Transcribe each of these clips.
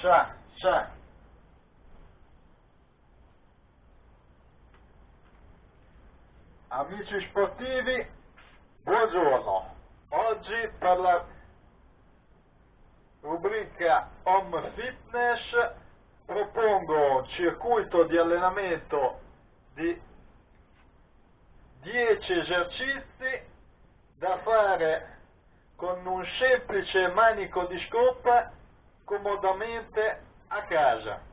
Sa. Amici sportivi, buongiorno. Oggi per la rubrica Home Fitness propongo un circuito di allenamento di 10 esercizi da fare con un semplice manico di scopa comodamente a casa.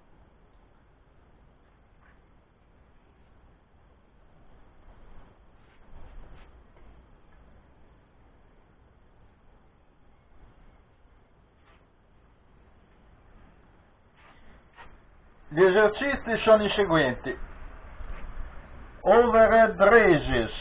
Gli esercizi sono i seguenti: overhead raises,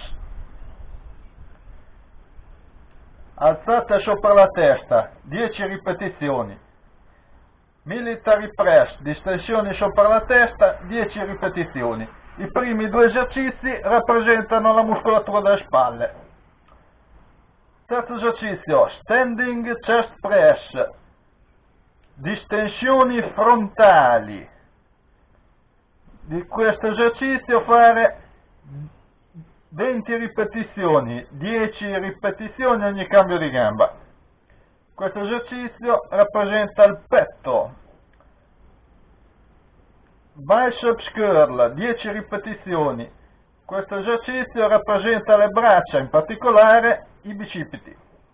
alzate sopra la testa, 10 ripetizioni; military press, distensioni sopra la testa, 10 ripetizioni. I primi due esercizi rappresentano la muscolatura delle spalle. Terzo esercizio, standing chest press, distensioni frontali. Di questo esercizio fare 20 ripetizioni, 10 ripetizioni ogni cambio di gamba. Questo esercizio rappresenta il petto. Biceps curl, 10 ripetizioni. Questo esercizio rappresenta le braccia, in particolare i bicipiti.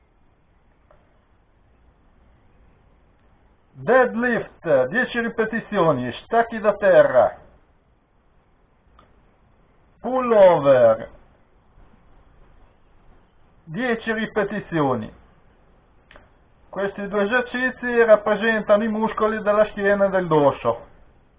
Deadlift, 10 ripetizioni, stacchi da terra. Pull over, 10 ripetizioni. Questi due esercizi rappresentano i muscoli della schiena e del dorso.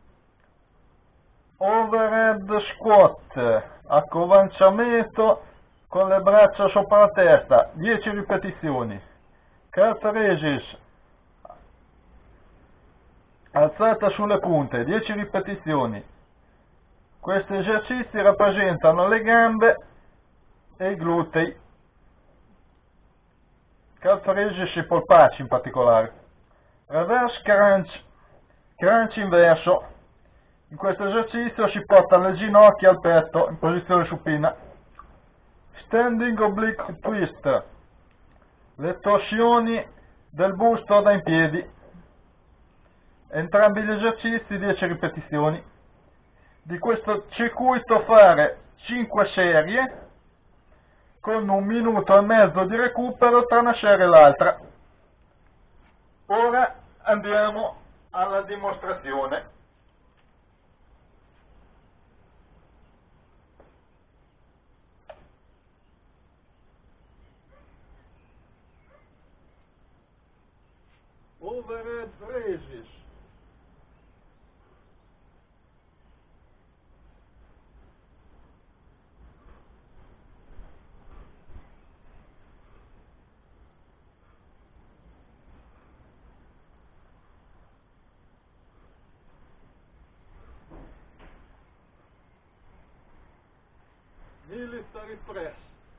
Overhead squat, accovacciamento con le braccia sopra la testa, 10 ripetizioni. Calf raises, alzata sulle punte, 10 ripetizioni. Questi esercizi rappresentano le gambe e i glutei, calf raises e polpacci in particolare. Reverse crunch, crunch inverso. In questo esercizio si portano le ginocchia al petto in posizione supina. Standing oblique twist, le torsioni del busto da in piedi. Entrambi gli esercizi 10 ripetizioni. Di questo circuito fare 5 serie con 1 minuto e mezzo di recupero tra una serie e l'altra. Ora andiamo alla dimostrazione. Overhead raises. Military press.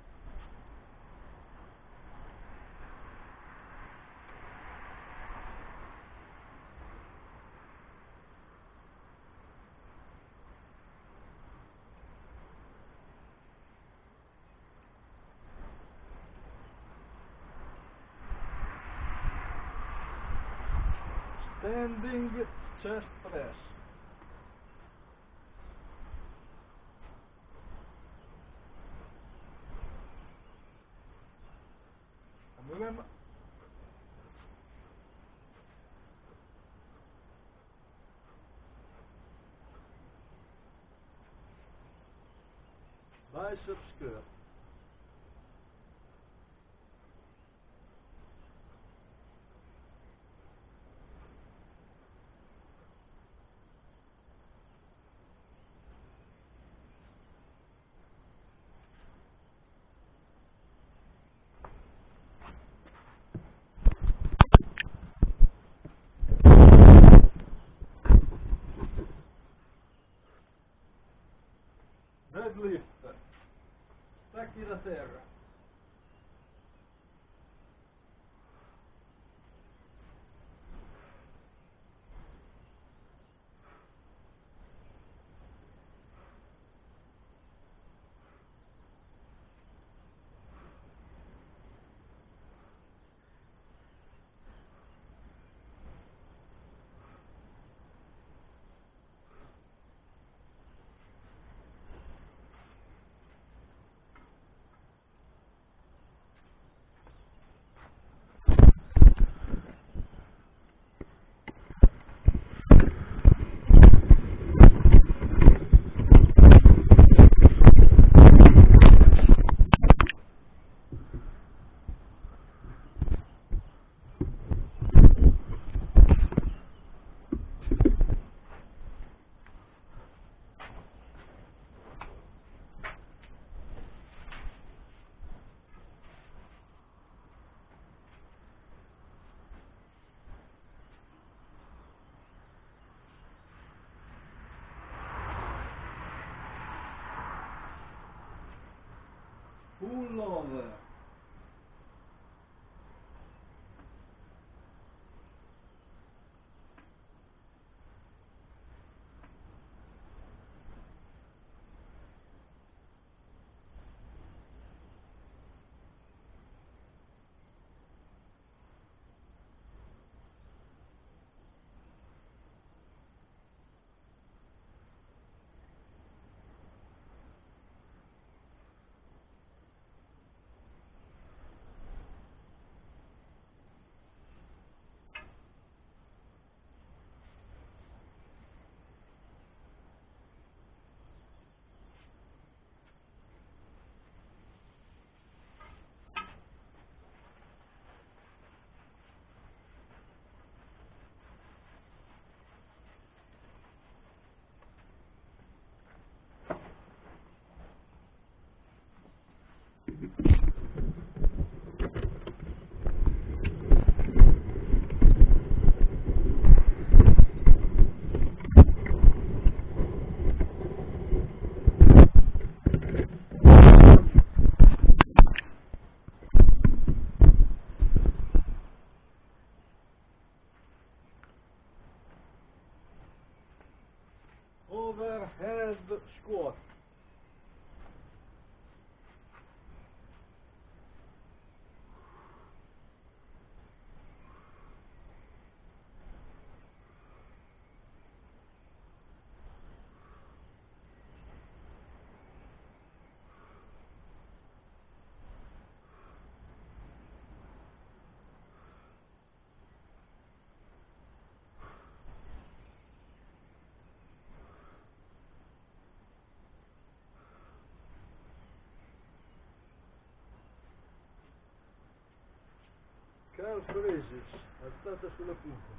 Standing chest press. Biceps curl. Deadlift, Pullover. Overhead squat. Calf raises, alzata sulla punta.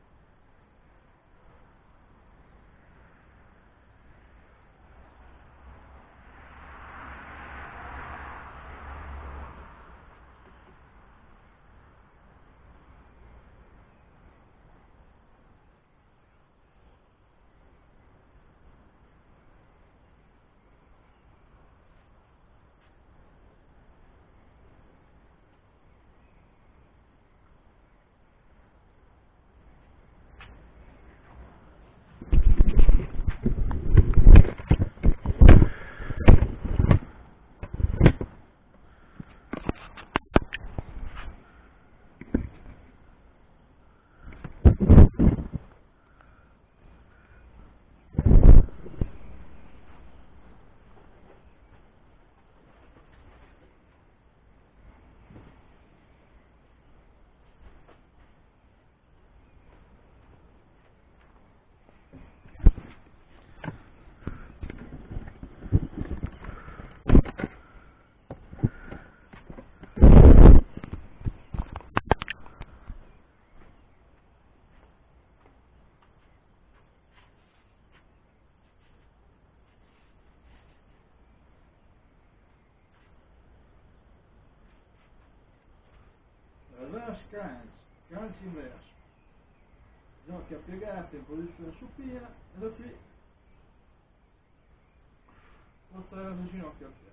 Reverse crunch, crunch inverso, ginocchia piegate in posizione supina e da qui portare le ginocchia al piede.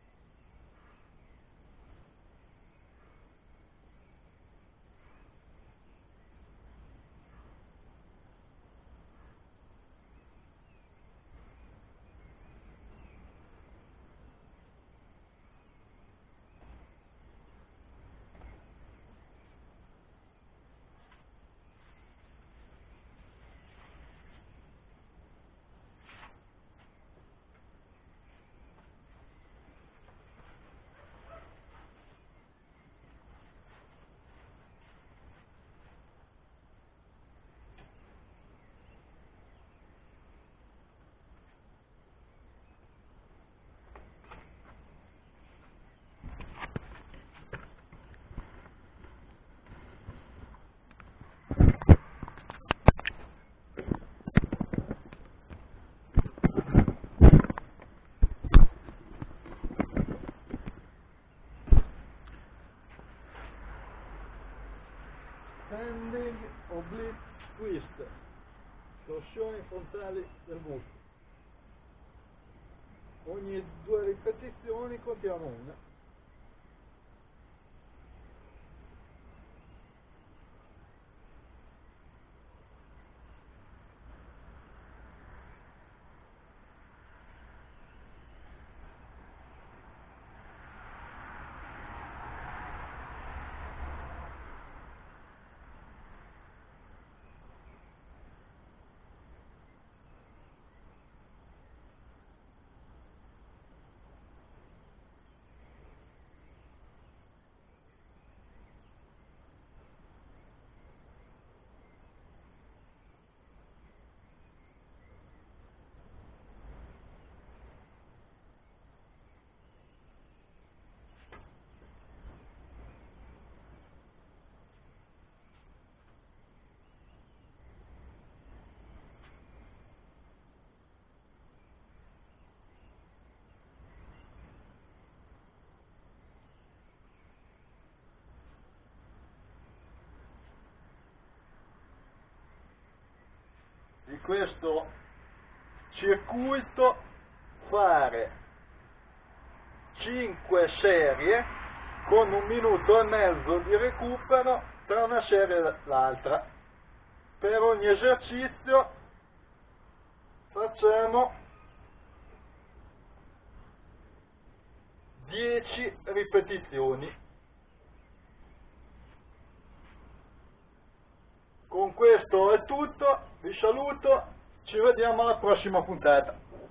Standing oblique twist, torsioni frontali del busto. Ogni 2 ripetizioni contiamo una. questo circuito fare 5 serie con 1 minuto e mezzo di recupero tra una serie e l'altra. Per ogni esercizio facciamo 10 ripetizioni. Con questo è tutto, vi saluto, ci vediamo alla prossima puntata.